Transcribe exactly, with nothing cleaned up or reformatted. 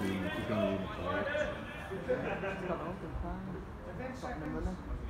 thì chỉ cần gì một cái Còn ống từ khóa. Còn mình mới lên.